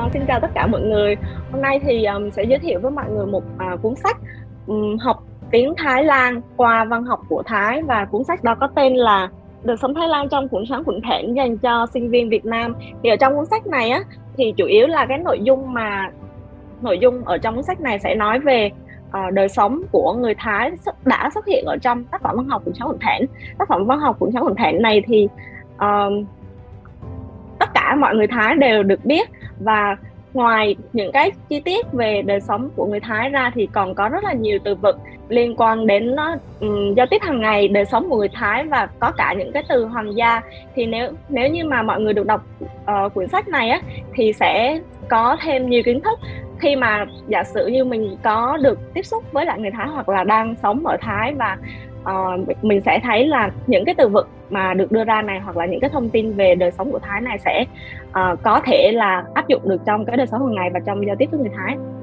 Xin chào tất cả mọi người. Hôm nay thì sẽ giới thiệu với mọi người một cuốn sách học tiếng Thái Lan qua văn học của Thái, và cuốn sách đó có tên là Đời sống Thái Lan trong cuộc sống thuận thản dành cho sinh viên Việt Nam. Thì ở trong cuốn sách này á thì chủ yếu là cái nội dung ở trong cuốn sách này sẽ nói về đời sống của người Thái đã xuất hiện ở trong tác phẩm văn học Cuộc sống thuận thản. Tác phẩm văn học Cuộc sống thuận thản này thì ờ, tất cả mọi người Thái đều được biết, và ngoài những cái chi tiết về đời sống của người Thái ra thì còn có rất là nhiều từ vựng liên quan đến giao tiếp hàng ngày, đời sống của người Thái, và có cả những cái từ hoàng gia. Thì nếu như mà mọi người được đọc quyển sách này á thì sẽ có thêm nhiều kiến thức khi mà giả sử như mình có được tiếp xúc với lại người Thái hoặc là đang sống ở Thái, và mình sẽ thấy là những cái từ vựng mà được đưa ra này hoặc là những cái thông tin về đời sống của Thái này sẽ có thể là áp dụng được trong cái đời sống hàng ngày và trong giao tiếp với người Thái.